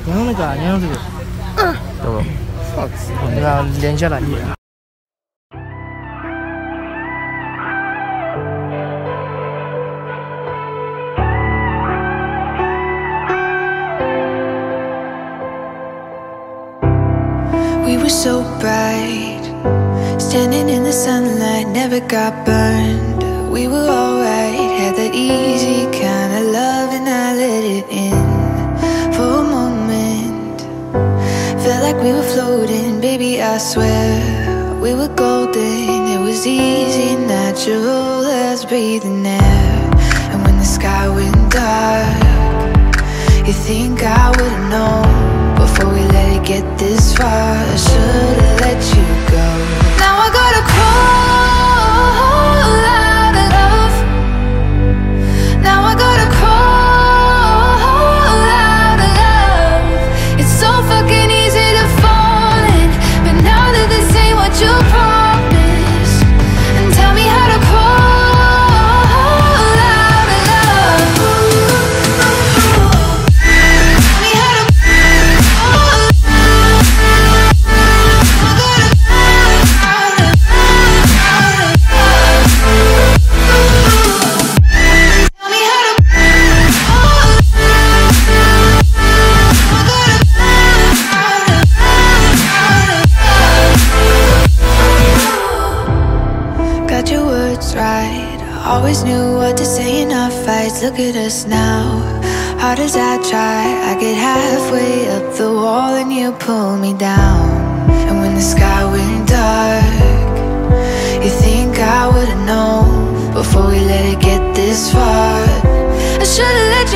你用那个，你用这个， 懂了。 我们要连下来一点。 We were so bright, standing in the sunlight, never got burned. We were alright, had that easy kind of love, and I let it in for a moment. Felt like we were floating, baby, I swear we were golden. It was easy, natural as breathing air. And when the sky went dark, you think I would've known before we let it get this far. I should've let you go. Now I gotta crawl out of love. Now I gotta crawl out of love. It's so fucking easy to fall in, but now that this ain't what you promised, and tell me how to crawl out of love. Tell me how to got your words right. Always knew what to say in our fights. Look at us now. Hard as I try, I get halfway up the wall and you pull me down. And when the sky went dark, you think I would've known before we let it get this far. I should've let